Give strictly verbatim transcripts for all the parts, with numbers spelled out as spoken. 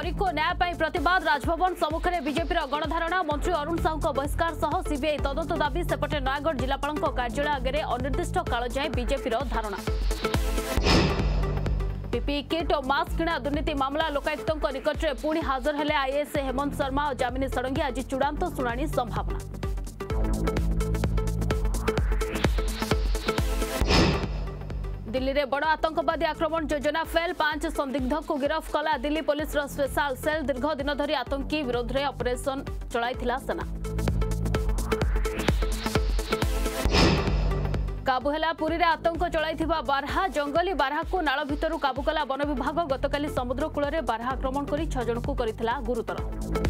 चोरी को न्याय प्रतिवाद राजभवन सम्मुखें बीजेपी गणधारणा मंत्री अरुण साहू बहिष्कार सह सीबीआई तदंत दाबी सेपटे नयागढ़ जिलापाल कार्यालय आगे अनिर्दिष्ट काल जाए बीजेपी धारणा। पीपीई किट और मास्क किणा दुर्नीति मामला लोकायुक्त निकट में पुणी हाजर हेले आईएएस हेमंत शर्मा और जामिनी षडंगी आज चूड़ांत शुणाणी संभावना। दिल्ली में बड़ आतंकवादी आक्रमण योजना फेल पांच संदिग्ध को गिरफ्त कला दिल्ली पुलिस स्पेशल सेल दीर्घ दिन धरी आतंकी विरोध में ऑपरेशन चलाइथिला सेना। काबू है पुरी में आतंक चलाइथिबा बारहा जंगली बारहा को नाल भितरु काबू कला वन विभाग गतकाली समुद्र कूल में बारहा आक्रमण कर छह जन को करिथिला गुरुतर।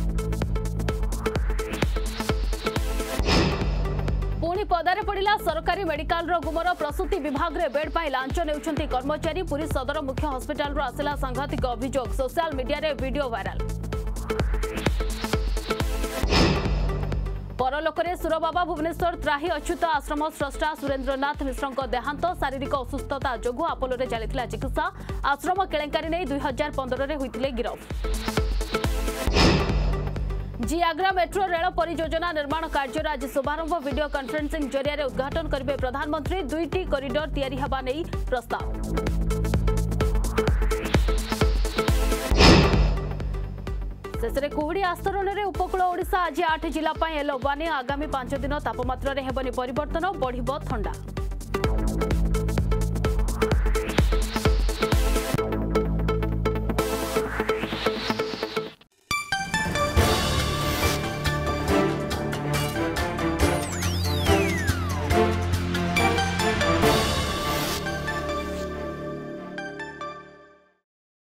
पुणी पदारे पड़ा सरकारी मेडिकल गुमर प्रसूति विभाग में बेड पर लांच नेउछंती कर्मचारी पुरी सदर मुख्य हस्पिटाल आसला सांघातिक अभियोग सोशल मीडिया रे वीडियो वायरल। परलोकरे सुरबाबा भुवनेश्वर त्राही अच्युत आश्रम स्रष्टा सुरेन्द्रनाथ मिश्र देहांत शारीरिक असुस्थता जोगु आपोलोरे चली चिकित्सा आश्रम केलेंकारी नहीं दुई हजार पंद्रह होते गिरफ। जी आग्रा मेट्रो रेल परियोजना निर्माण कार्य आज शुभारंभ वीडियो कॉन्फ्रेंसिंग जरिया उद्घाटन करेंगे प्रधानमंत्री दुईटी कॉरिडोर तैयारी हेबा नहीं प्रस्ताव। शेष में कुहुड़ी आस्तरण में उपकूल ओडिशा आज आठ जिला येलो वार्निंग आगामी पांच दिन तापमात्रा हेबनी परिवर्तन बढ़िबो ठंडा।